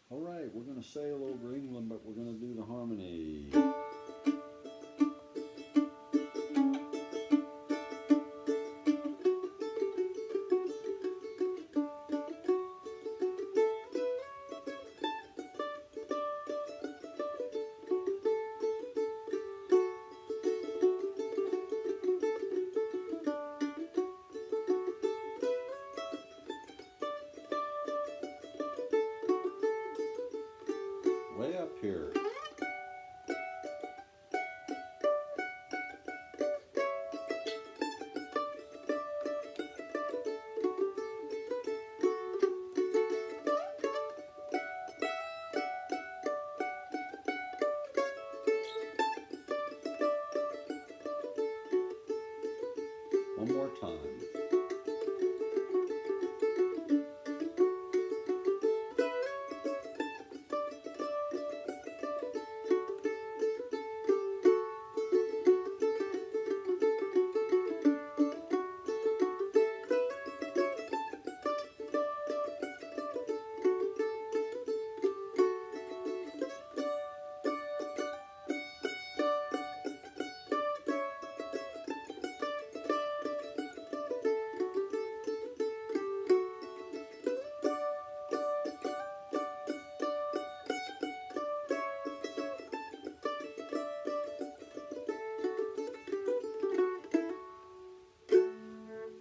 All right, we're going to sail over England, but we're going to do the harmony. Way up here. One more time.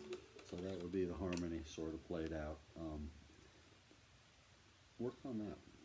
Be the harmony sort of played out. Work on that.